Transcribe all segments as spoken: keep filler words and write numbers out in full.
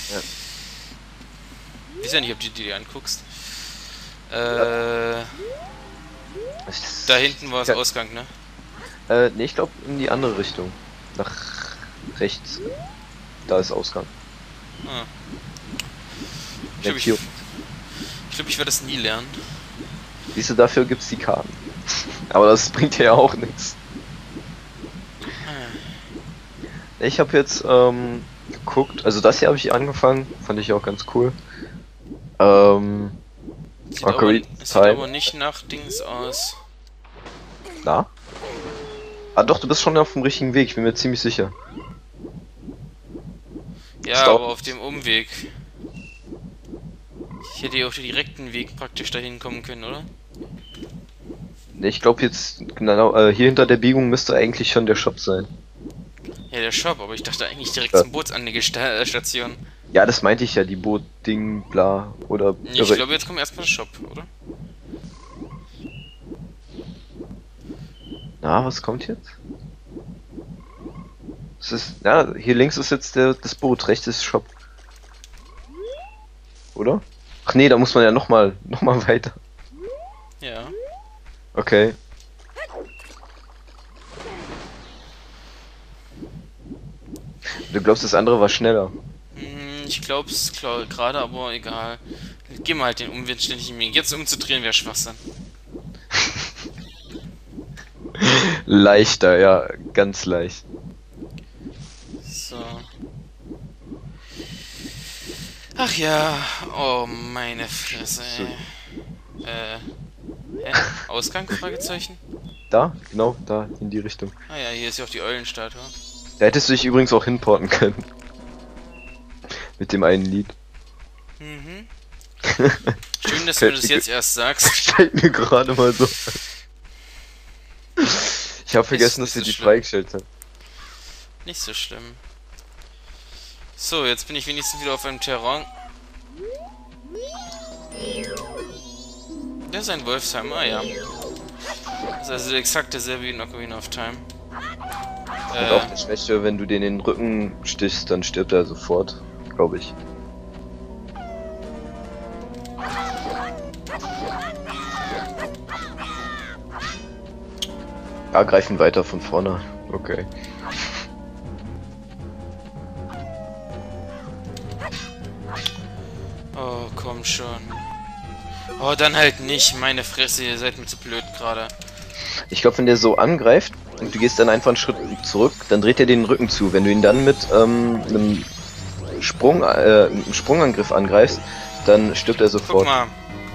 Ja. Ich weiß ja nicht, ob du dir die anguckst. Äh, Ja. da hinten war das Ja. Ausgang, ne? Äh, nee, ich glaube in die andere Richtung. Nach rechts. Da ist Ausgang. Ah. Ich Ja, glaube, ich, hier. ich, glaub, ich werde das nie lernen. Siehst du, dafür gibt's die Karten. Aber das bringt dir ja auch nichts. Ich habe jetzt ähm, geguckt, also das hier habe ich angefangen, fand ich auch ganz cool. Ähm, Sieht aber, Ocarina of sieht Time. aber nicht nach Dings aus. Na? Ah doch, du bist schon auf dem richtigen Weg, ich bin mir ziemlich sicher. Das Ja, dauert. aber auf dem Umweg. Ich hätte ja auch den direkten Weg praktisch dahin kommen können, oder? Nee, ich glaube jetzt, genau, äh, hier hinter der Biegung müsste eigentlich schon der Shop sein. Ja, der Shop, aber ich dachte eigentlich direkt Ja, zum Bootsanlegestation. ja, das meinte ich ja, die Boot-Ding, bla, oder Ich irre. glaube, jetzt kommt erstmal der Shop, oder? Na, was kommt jetzt? Es ist, ja, hier links ist jetzt der, das Boot, rechts ist Shop, oder? Ach nee, da muss man ja nochmal, noch mal weiter. Ja. Okay. Du glaubst, das andere war schneller. Hm, ich glaube es gerade, aber egal. Geh mal halt den Umweg ständig im Weg. Jetzt umzudrehen wäre Schwachsinn. Leichter, ja, ganz leicht. So. Ach ja, oh meine Fresse, So, ey. Äh, hä? Ausgang? Fragezeichen? da, genau, da, in die Richtung. Ah ja, hier ist ja auch die Eulenstatue. Da hättest du dich übrigens auch hinporten können. Mit dem einen Lied. Mhm. Schön, dass du mir Fällt das mir, jetzt erst sagst. fällt mir gerade mal so. Ich habe Ist vergessen, dass nicht wir so die schlimm. freigestellt haben. Nicht so schlimm. So, jetzt bin ich wenigstens wieder auf einem Terrain. Das ist ein Wolfsheim, ah ja. Das ist also exakt derselbe wie in Ocarina of Time. Und auch Äh, der Schwäche, wenn du den in den Rücken stichst, dann stirbt er sofort, glaube ich. Ja, greifen weiter von vorne. Okay. oh, komm schon. Oh, dann halt nicht. Meine Fresse, ihr seid mir zu blöd gerade. Ich glaube, wenn der so angreift und du gehst dann einfach einen Schritt zurück, dann dreht er den Rücken zu. Wenn du ihn dann mit ähm, einem Sprung, äh, einem Sprungangriff angreifst, dann stirbt er Guck sofort. mal.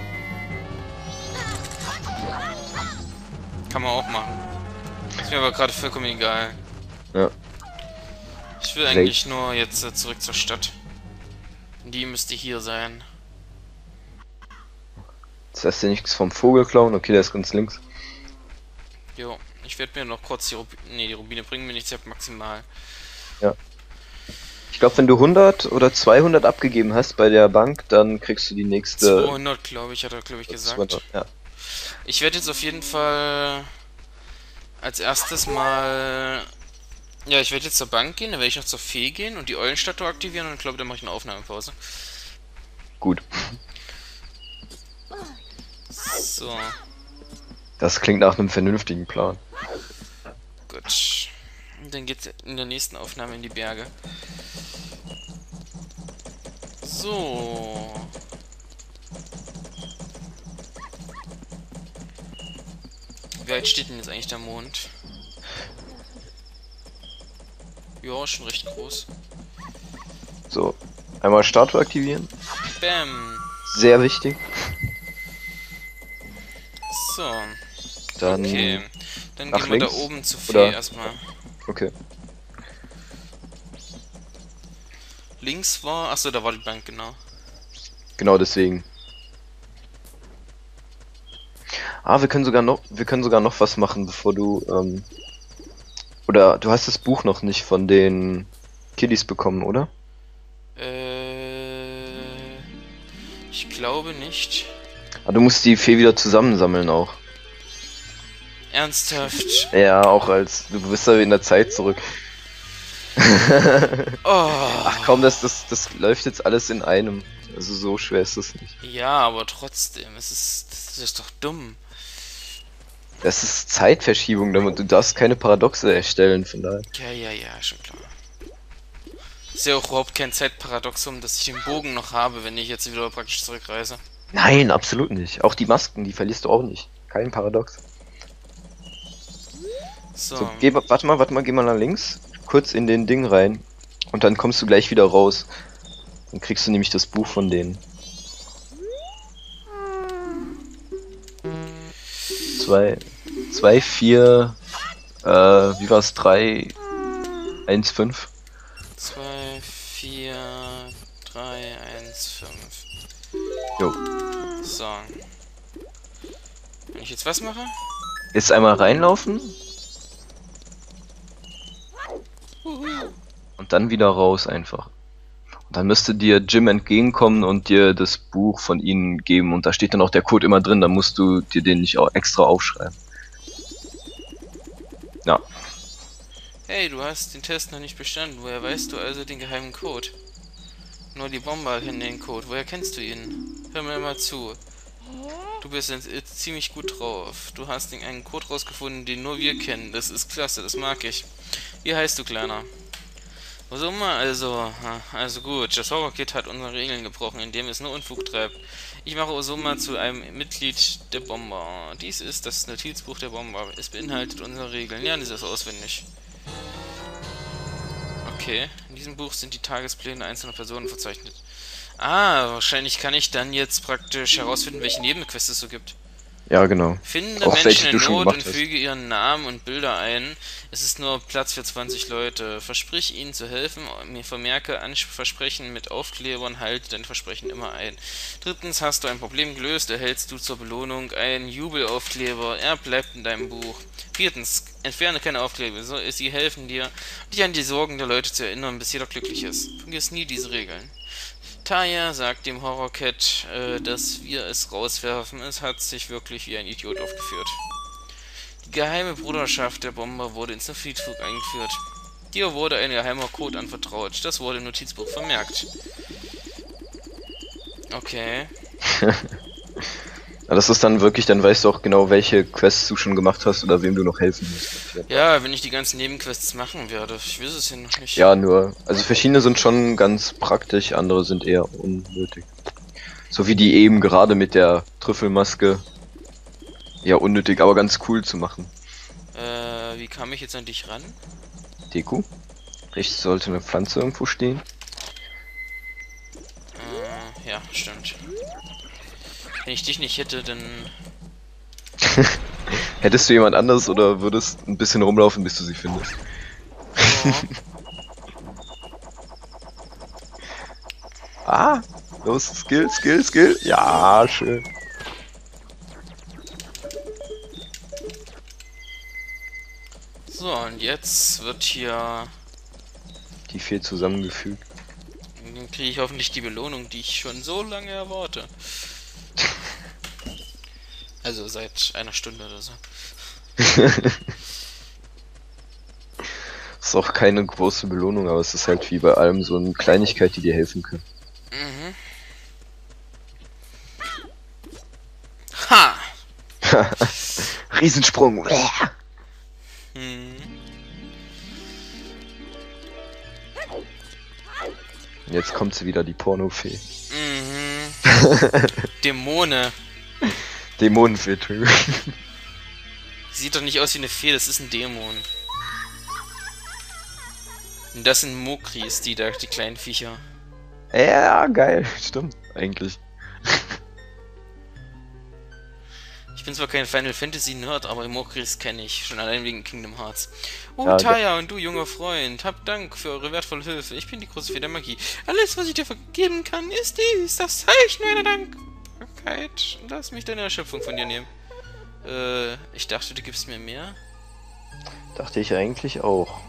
Kann man auch machen. Ist mir aber gerade vollkommen egal. Ja. Ich will eigentlich nur jetzt äh, zurück zur Stadt. Die müsste hier sein. Das heißt ja nichts vom Vogel klauen. Okay, der ist ganz links. Jo, ich werde mir noch kurz die Rubine... Ne, die Rubine bringen mir nichts, ich hab maximal. Ja. Ich glaube, wenn du hundert oder zweihundert abgegeben hast bei der Bank, dann kriegst du die nächste. zweihundert, glaube ich, hat er, glaube ich, gesagt. zweihundert, ja. Ich werde jetzt auf jeden Fall als erstes mal... Ja, ich werde jetzt zur Bank gehen, dann werde ich noch zur Fee gehen und die Eulenstatue aktivieren und ich glaube, dann mache ich eine Aufnahmepause. Gut. So, Das klingt nach einem vernünftigen Plan. gut. Und dann geht's in der nächsten Aufnahme in die Berge. So. Wie weit steht denn jetzt eigentlich der Mond? Ja, schon recht groß. So, einmal Statue aktivieren. Bam. Sehr wichtig. So. Dann. Okay. Dann nach gehen wir da links, oben zu Fee oder? erstmal. Okay. Links war. Achso, da war die Bank, genau. Genau deswegen. Ah, wir können sogar noch, wir können sogar noch was machen, bevor du, ähm, oder du hast das Buch noch nicht von den Kiddies bekommen, oder? Äh. Ich glaube nicht. Ah, du musst die Fee wieder zusammensammeln auch. Ernsthaft. Ja, auch als, du bist da in der Zeit zurück. Oh. Ach komm, das, das, das läuft jetzt alles in einem. Also so schwer ist das nicht. Ja, aber trotzdem, es ist, das ist doch dumm. Das ist Zeitverschiebung, damit du darfst keine Paradoxe erstellen, von daher. Ja, ja, ja, schon klar. Ist ja auch überhaupt kein Zeitparadoxum, dass ich den Bogen noch habe, wenn ich jetzt wieder praktisch zurückreise. Nein, absolut nicht. Auch die Masken, die verlierst du auch nicht. Kein Paradox. So. So, geh, warte mal, warte mal, geh mal nach links. Kurz in den Ding rein. Und dann kommst du gleich wieder raus. Dann kriegst du nämlich das Buch von denen. Zwei, zwei, vier, äh, wie war's? Drei, eins, fünf. zwei, vier, drei, eins, fünf. Jo. So. Wenn ich jetzt was mache? Jetzt einmal reinlaufen. Und dann wieder raus einfach. Und dann müsste dir Jim entgegenkommen und dir das Buch von ihnen geben. Und da steht dann auch der Code immer drin, dann musst du dir den nicht auch extra aufschreiben. Ja. Hey, du hast den Test noch nicht bestanden. Woher weißt du also den geheimen Code? Nur die Bomber kennen den Code. Woher kennst du ihn? Hör mir mal zu. Du bist jetzt ziemlich gut drauf. Du hast einen Code rausgefunden, den nur wir kennen. Das ist klasse, das mag ich. Wie heißt du, Kleiner? Was immer, also, also gut, das Horror-Kid hat unsere Regeln gebrochen, indem es nur Unfug treibt. Ich mache Osoma zu einem Mitglied der Bomber. Dies ist das Notizbuch der Bomber. Es beinhaltet unsere Regeln. Lernen Sie es auswendig. Okay, in diesem Buch sind die Tagespläne einzelner Personen verzeichnet. Ah, wahrscheinlich kann ich dann jetzt praktisch herausfinden, welche Nebenquests es so gibt. Ja, genau. Finde Auch Menschen welche in du schon Not gemacht und hast. füge ihren Namen und Bilder ein. Es ist nur Platz für zwanzig Leute. Versprich ihnen zu helfen. Mir vermerke Ans- Versprechen mit Aufklebern. Halte dein Versprechen immer ein. Drittens, hast du ein Problem gelöst, erhältst du zur Belohnung einen Jubelaufkleber. Er bleibt in deinem Buch. Viertens, entferne keine Aufkleber. So, sie helfen dir, dich an die Sorgen der Leute zu erinnern, bis jeder glücklich ist. Vergiss nie diese Regeln. Taya sagt dem Horror-Cat, äh, dass wir es rauswerfen. Es hat sich wirklich wie ein Idiot aufgeführt. Die geheime Bruderschaft der Bomber wurde ins Friedhof eingeführt. Dir wurde ein geheimer Code anvertraut. Das wurde im Notizbuch vermerkt. Okay. Ja, das ist dann wirklich, dann weißt du auch genau, welche Quests du schon gemacht hast oder wem du noch helfen musst. Ja, wenn ich die ganzen Nebenquests machen werde. Ich weiß es ja noch nicht. Ja, nur, also verschiedene sind schon ganz praktisch, andere sind eher unnötig. So wie die eben gerade mit der Trüffelmaske. Ja, unnötig, aber ganz cool zu machen. Äh, wie kam ich jetzt an dich ran? Deku? Rechts sollte eine Pflanze irgendwo stehen. Äh, ja, stimmt. Wenn ich dich nicht hätte, dann... Hättest du jemand anderes oder würdest ein bisschen rumlaufen, bis du sie findest? Oh. Ah, los, Skill, Skill, Skill. Ja, schön. So, und jetzt wird hier... Die vier zusammengefügt. Dann kriege ich hoffentlich die Belohnung, die ich schon so lange erwarte. Also seit einer Stunde oder so. Ist auch keine große Belohnung, aber es ist halt wie bei allem so eine Kleinigkeit, die dir helfen kann. Mhm. Ha! Riesensprung. Hm. Jetzt kommt sie wieder, die Pornofee. Mhm. Dämone. Dämonenfee, Entschuldigung. Sieht doch nicht aus wie eine Fee, das ist ein Dämon. Und das sind Mokris, die da, die kleinen Viecher. Ja, geil, stimmt, eigentlich. Ich bin zwar kein Final Fantasy Nerd, aber Mokris kenne ich, schon allein wegen Kingdom Hearts. Oh, Ja, Taya und du, junger Freund, habt Dank für eure wertvolle Hilfe. Ich bin die große Fee der Magie. Alles, was ich dir vergeben kann, ist dies, das Zeichen meiner Dankbarkeit. Lass mich deine Erschöpfung von dir nehmen. Äh, ich dachte, du gibst mir mehr? Dachte ich eigentlich auch.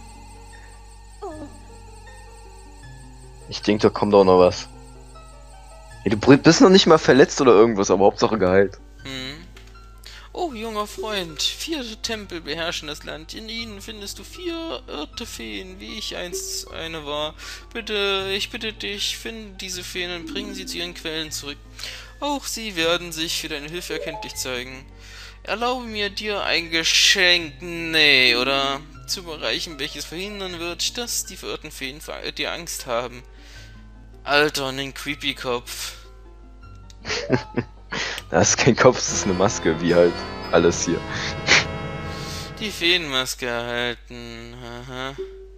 Ich denke, da kommt auch noch was. Hey, du bist noch nicht mal verletzt oder irgendwas, aber Hauptsache geheilt. Hm. Oh, junger Freund, vier Tempel beherrschen das Land. In ihnen findest du vier irrte Feen, wie ich einst eine war. Bitte, ich bitte dich, finde diese Feen und bring sie zu ihren Quellen zurück. Auch sie werden sich für deine Hilfe erkenntlich zeigen. Erlaube mir dir ein Geschenk, nee, oder zu überreichen, welches verhindern wird, dass die verirrten Feen vor dir Angst haben. Alter, einen Creepy-Kopf. Das ist kein Kopf, das ist eine Maske, wie halt alles hier. Die Feenmaske erhalten. Aha.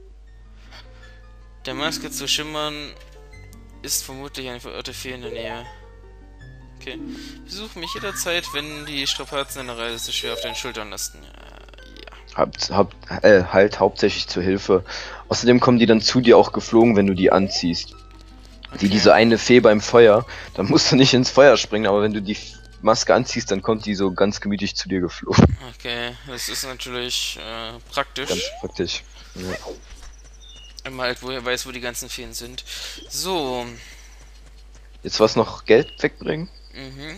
Der Maske zu schimmern ist vermutlich eine verirrte Fee in der Nähe. Okay. Besuch mich jederzeit, wenn die Strapazen einer Reise zu schwer auf deinen Schultern lasten. Ja. ja. Habt, habt, äh, halt hauptsächlich zur Hilfe. Außerdem kommen die dann zu dir auch geflogen, wenn du die anziehst. Okay. Die diese eine Fee beim Feuer, dann musst du nicht ins Feuer springen, aber wenn du die Maske anziehst, dann kommt die so ganz gemütlich zu dir geflogen. Okay, das ist natürlich äh, praktisch. Ganz praktisch. Ja. Wenn man halt woher weiß, wo die ganzen Feen sind. So. Jetzt was noch Geld wegbringen? Mhm.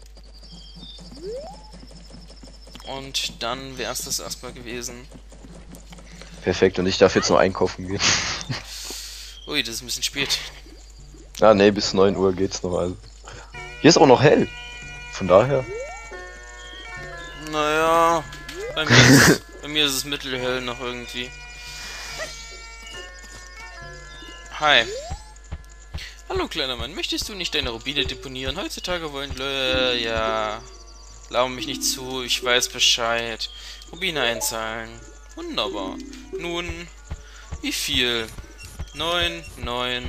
Und dann wäre es das erstmal gewesen. Perfekt, und ich darf jetzt noch einkaufen gehen. Ui, das ist ein bisschen spät. Ah ne, bis neun Uhr geht's noch. Also. Hier ist auch noch hell. Von daher. Naja, bei mir, ist es, bei mir ist es mittelhell noch irgendwie. Hi. Hallo kleiner Mann, möchtest du nicht deine Rubine deponieren? Heutzutage wollen Leute... Ja... Lauern mich nicht zu, ich weiß Bescheid. Rubine einzahlen. Wunderbar. Nun, wie viel? Neun, neun...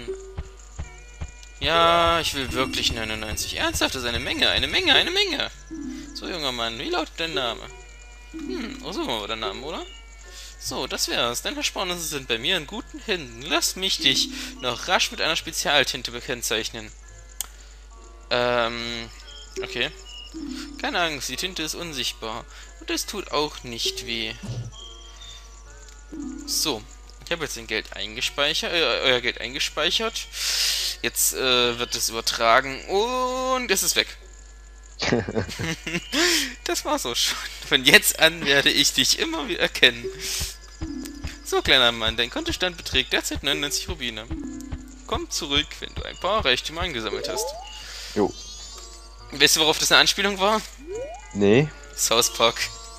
Ja, ich will wirklich neunundneunzig. Ernsthaft, das ist eine Menge, eine Menge, eine Menge. So, junger Mann, wie lautet dein Name? Hm, oh, so war der Name, oder? So, das wär's. Deine Ersparnisse sind bei mir in guten Händen. Lass mich dich noch rasch mit einer Spezialtinte bekennzeichnen. Ähm, okay. Keine Angst, die Tinte ist unsichtbar. Und es tut auch nicht weh. So, ich habe jetzt den Geld eingespeichert, äh, euer Geld eingespeichert. Jetzt äh, wird es übertragen und es ist weg. Das war's auch schon. Von jetzt an werde ich dich immer wieder erkennen. So, kleiner Mann, dein Kontostand beträgt derzeit neunundneunzig Rubine. Komm zurück, wenn du ein paar Reichtümer eingesammelt hast. Jo. Weißt du, worauf das eine Anspielung war? Nee. South Park.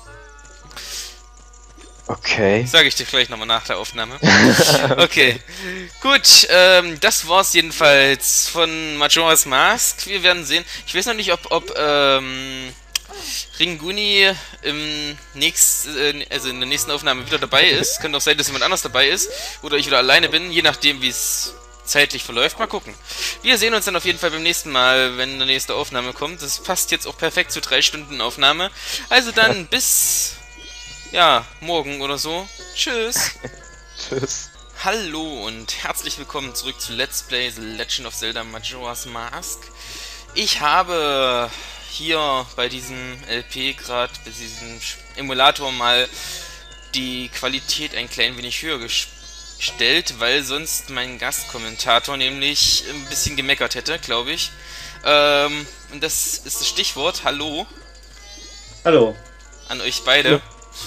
Okay. Sage ich dir gleich nochmal nach der Aufnahme. Okay. Gut, ähm, das war's jedenfalls von Majora's Mask. Wir werden sehen. Ich weiß noch nicht, ob, ob ähm, Ringuni im nächsten, äh, also in der nächsten Aufnahme wieder dabei ist. Könnte auch sein, dass jemand anders dabei ist. Oder ich wieder alleine bin, je nachdem, wie es zeitlich verläuft. Mal gucken. Wir sehen uns dann auf jeden Fall beim nächsten Mal, wenn die nächste Aufnahme kommt. Das passt jetzt auch perfekt zu drei Stunden Aufnahme. Also dann bis... Ja, morgen oder so. Tschüss. Tschüss. Hallo und herzlich willkommen zurück zu Let's Play The Legend of Zelda Majora's Mask. Ich habe hier bei diesem L P gerade, bei diesem Emulator mal die Qualität ein klein wenig höher gestellt, weil sonst mein Gastkommentator nämlich ein bisschen gemeckert hätte, glaube ich. Ähm, und das ist das Stichwort. Hallo. Hallo. An euch beide.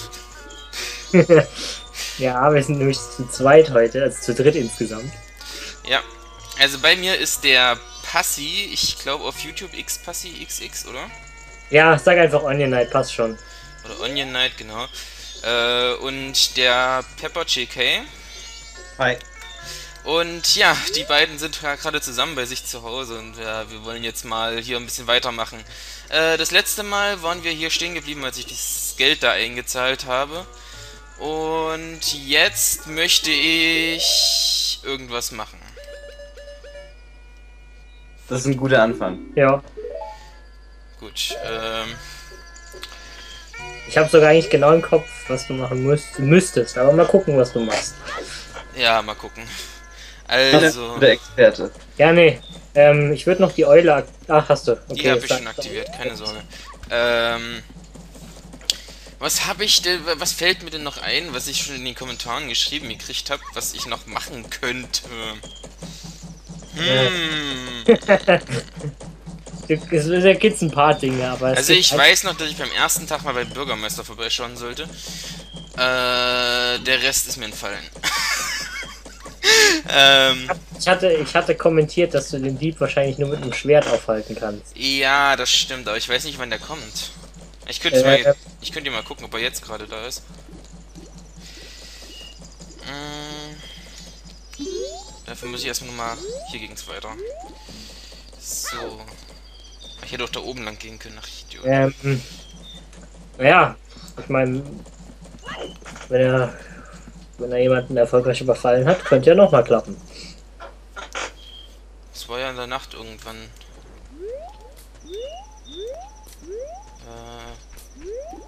Ja, wir sind nämlich zu zweit heute, also zu dritt insgesamt. Ja, also bei mir ist der Passi, ich glaube auf YouTube X Passi X X, oder? Ja, sag einfach Onion Knight, passt schon. Oder Onion Knight, genau. Äh, und der Pepper J K. Hi. Und ja, die beiden sind gerade zusammen bei sich zu Hause und ja, wir wollen jetzt mal hier ein bisschen weitermachen. Äh, das letzte Mal waren wir hier stehen geblieben, als ich das Geld da eingezahlt habe. Und jetzt möchte ich irgendwas machen. Das ist ein guter Anfang. Ja. Gut, ähm... Ich habe sogar eigentlich genau im Kopf, was du machen müsst, müsstest, aber mal gucken, was du machst. Ja, mal gucken. Also... Der Experte. Ja, nee. Ähm, ich würde noch die Eule... ak- Ach, hast du. Okay, Die habe ich sag- schon aktiviert, keine Sorge. Ähm... Was habe ich denn, was fällt mir denn noch ein, was ich schon in den Kommentaren geschrieben gekriegt habe, was ich noch machen könnte? Hm. Da gibt's ein paar Dinge, aber es Also gibt ich ein- weiß noch, dass ich beim ersten Tag mal beim Bürgermeister vorbeischauen sollte. Äh, der Rest ist mir entfallen. ähm, ich hatte, ich hatte kommentiert, dass du den Dieb wahrscheinlich nur mit einem Schwert aufhalten kannst. ja, das stimmt, aber ich weiß nicht, wann der kommt. Ich könnte Äh, mal, ich könnte mal gucken, ob er jetzt gerade da ist. Mm, dafür muss ich erstmal nochmal... Hier ging's weiter. So. Ich hätte auch da oben lang gehen können, ach Idiot. Ähm, naja, ich meine, wenn er, wenn er jemanden erfolgreich überfallen hat, könnte ja nochmal klappen. Das war ja in der Nacht irgendwann. Äh,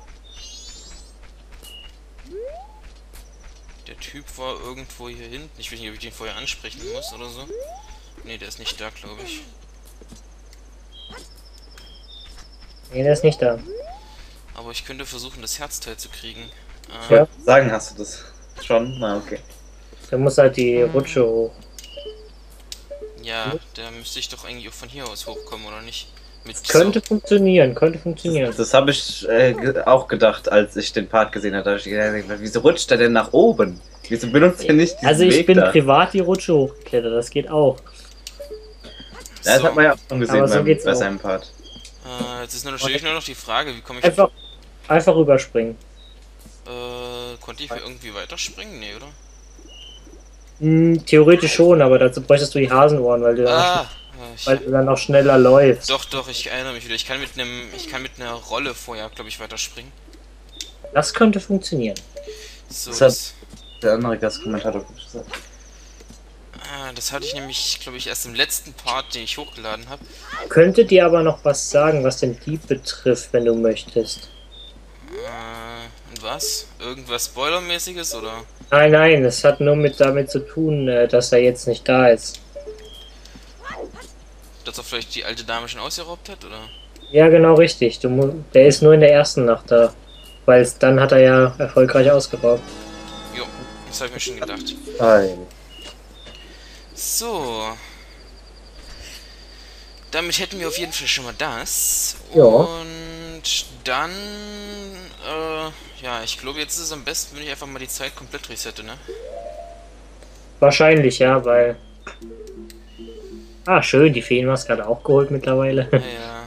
der Typ war irgendwo hier hinten. Ich weiß nicht, ob ich den vorher ansprechen muss oder so. Ne, der ist nicht da, glaube ich. Nee, der ist nicht da. Aber ich könnte versuchen, das Herzteil zu kriegen. Ich Äh, Ja. wollte sagen, hast du das schon? Na, okay. Der muss halt die Rutsche hoch. ja, der müsste ich doch eigentlich auch von hier aus hochkommen, oder nicht? Mit Könnte funktionieren, könnte funktionieren. Das habe ich äh, ge- auch gedacht, als ich den Part gesehen habe. Da hab ich gedacht, wieso rutscht er denn nach oben? Wieso benutzt er nicht diesen Also ich Weg bin da? privat die Rutsche hochgeklettert, das geht auch. Ja, das so. hat man ja auch schon gesehen Aber so beim, geht's bei auch. seinem Part. Äh, jetzt ist nur natürlich nur noch die Frage, wie komme ich... Einfach, einfach rüberspringen. Äh, konnte ich hier irgendwie weiterspringen? Nee, oder? Hm, theoretisch schon, aber dazu bräuchtest du die Hasenohren, weil du, dann, Ah, auch, äh, ich, weil du dann auch schneller läufst. doch, doch, ich erinnere mich wieder. Ich kann mit einem, ich kann mit einer Rolle vorher, glaube ich, weiterspringen. Das könnte funktionieren. So, Das hat- das, Der andere Gastkommentator hat gesagt. ah, das hatte ich nämlich, glaube ich, erst im letzten Part, den ich hochgeladen habe. Könnte dir aber noch was sagen, was den Dieb betrifft, wenn du möchtest. Äh, und was? Irgendwas Spoilermäßiges oder? Nein, nein, es hat nur mit damit zu tun, äh, dass er jetzt nicht da ist. Dass er vielleicht die alte Dame schon ausgeraubt hat, oder? Ja, genau richtig. Du, mu- der ist nur in der ersten Nacht da. Weil es- dann hat er ja erfolgreich ausgeraubt. Jo, das habe ich mir schon gedacht. Nein. So. Damit hätten wir auf jeden Fall schon mal das. Ja. Und dann, äh, ja, ich glaube, jetzt ist es am besten, wenn ich einfach mal die Zeit komplett resette, ne? Wahrscheinlich, ja, weil... Ah, schön, die Feenmaske hat er auch geholt mittlerweile. Ja,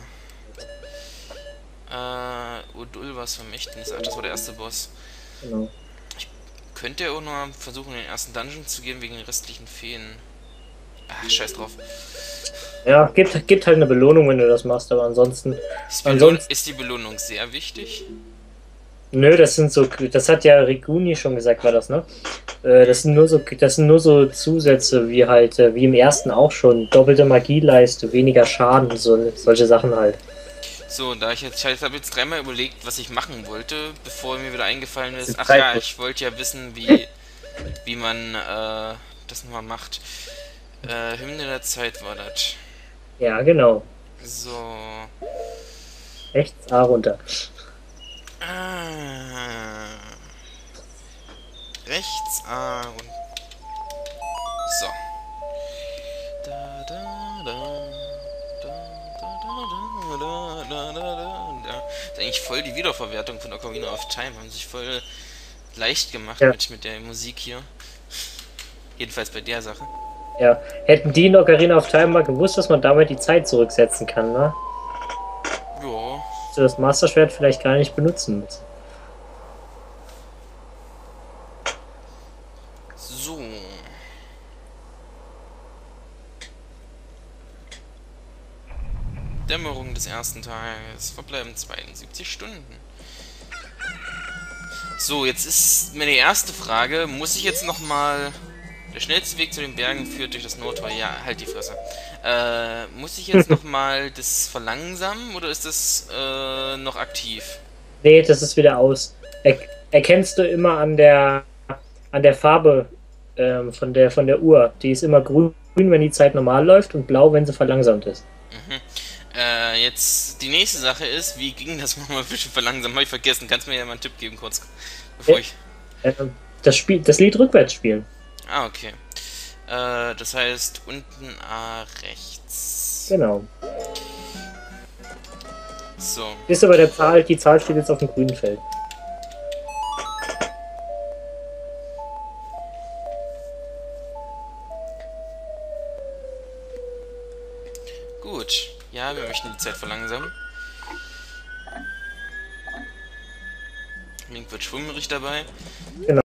ja. Äh, Udulvas Vermächtnis. Ach, das war der erste Boss. Genau. Könnt ihr auch noch versuchen, in den ersten Dungeon zu gehen, wegen den restlichen Feen? Ach, scheiß drauf. Ja, gibt, gibt halt eine Belohnung, wenn du das machst, aber ansonsten... Ist, Belohn Ansonsten- ist die Belohnung sehr wichtig? Nö, das sind so... Das hat ja Riguni schon gesagt, war das, ne? Äh, das sind nur so, das sind nur so Zusätze, wie halt, äh, wie im ersten auch schon. Doppelte Magieleiste, weniger Schaden, so, solche Sachen halt. So, da ich jetzt, ich habe jetzt dreimal überlegt, was ich machen wollte, bevor mir wieder eingefallen ist. Die Ach Zeit ja, wird- ich wollte ja wissen, wie, wie man äh, das nochmal macht. Äh, Hymne der Zeit war das. Ja, genau. So. Rechts A runter. Ah. Rechts A und. So. Da, da, da. Da, da, da, da, da, da, da, da. Das ist eigentlich voll die Wiederverwertung von Ocarina of Time. Haben sich voll leicht gemacht Ja. mit, mit der Musik hier. Jedenfalls bei der Sache. Ja. Hätten die in Ocarina of Time mal gewusst, dass man damit die Zeit zurücksetzen kann, ne? Ja. Hättest du das Master Schwert vielleicht gar nicht benutzen müssen. So. Dämmerung des ersten Tages. Verbleiben zweiundsiebzig Stunden. So, jetzt ist meine erste Frage. Muss ich jetzt nochmal... Der schnellste Weg zu den Bergen führt durch das Nordtor. Ja, halt die Fresse. Äh, muss ich jetzt nochmal das verlangsamen oder ist das äh, noch aktiv? Nee, das ist wieder aus. Er, erkennst du immer an der an der Farbe ähm, von der von der Uhr. Die ist immer grün, wenn die Zeit normal läuft und blau, wenn sie verlangsamt ist. Mhm. Äh, jetzt die nächste Sache ist, wie ging das mal ein bisschen verlangsamen? Hab ich vergessen. Kannst du mir ja mal einen Tipp geben, kurz, bevor Ja. ich... Ähm, das Spiel, das Lied rückwärts spielen. Ah, okay. Äh, das heißt unten A rechts. Genau. So. Bist du bei der Zahl, die Zahl steht jetzt auf dem grünen Feld. Gut. Ja, wir möchten die Zeit verlangsamen. Link wird schwummerig dabei. Genau.